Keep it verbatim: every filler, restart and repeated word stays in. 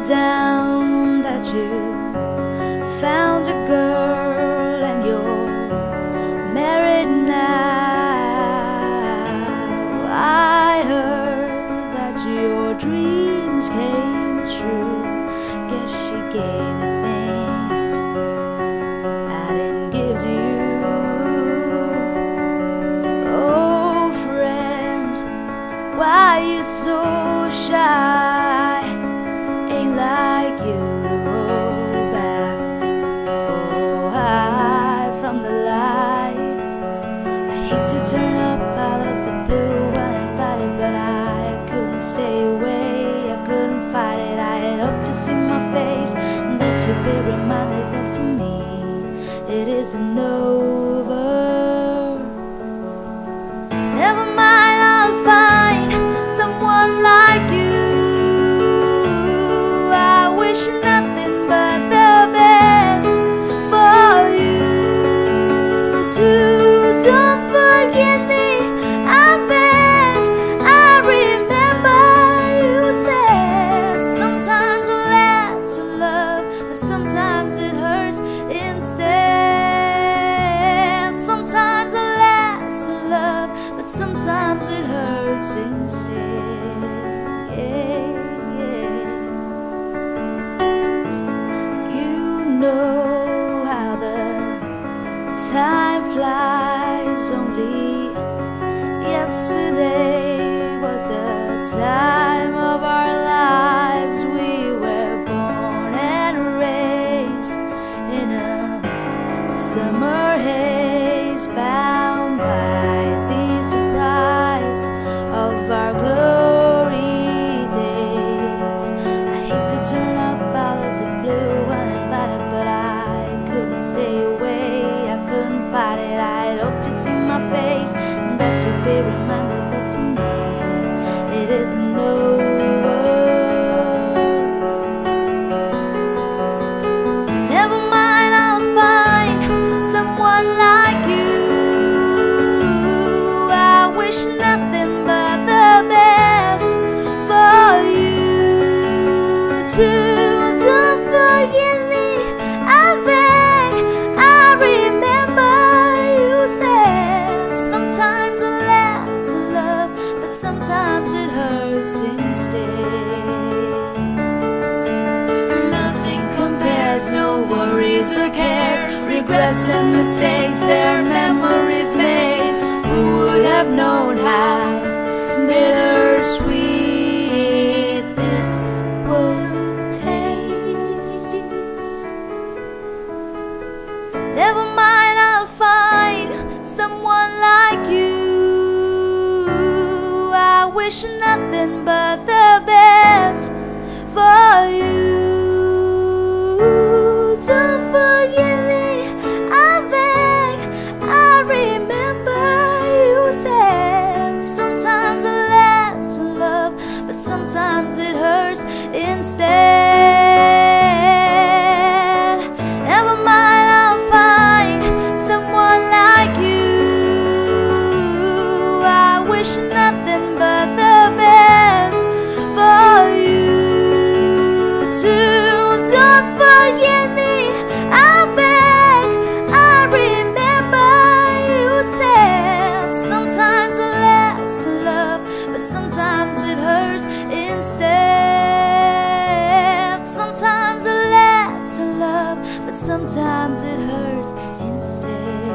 down that you found a girl and you're married now. I heard that your dreams came true. Guess she gave you things I didn't give to you. Oh friend, why you so shy? Ain't like you to hold back or hide from the light. I hate to turn up out of the blue uninvited, but I couldn't stay away, I couldn't fight it. I had hoped to see my face and that you'd be reminded that for me it isn't over. Never mind, I'll find someone like you. Nothing but the best for you too. Don't forget me, I beg. I remember you said sometimes it lasts to love, but sometimes it hurts instead. Sometimes it lasts to love, but sometimes it hurts instead. Yeah. Know how the time flies. Only yesterday was a time of our lives. We were born and raised in a summer haze, bound by the surprise of our glory days. I hate to turn up out of the blue uninvited, but I couldn't stay away, I couldn't fight it. I'd hoped to see my face and that you'd be reminded that for me it isn't over. Never mind, I'll find someone like you. I wish nothing but the best for you too. Don't forget me, I beg. I remember you said sometimes it lasts to love, but sometimes it hurts instead. Nothing compares, no worries or cares, regrets and mistakes, their memories made. Who would have known how bittersweet this would taste? Never mind, I'll find someone like you. I wish nothing but the best for you. Don't forget me, I beg. I remember you said sometimes it lasts to love, but sometimes it hurts instead. Never mind, I'll find someone like you. I wish nothing but the best for you too. Don't forget me, I beg. I remember you said sometimes it lasts to love, but sometimes it hurts instead. Sometimes it lasts to love, but sometimes it hurts instead.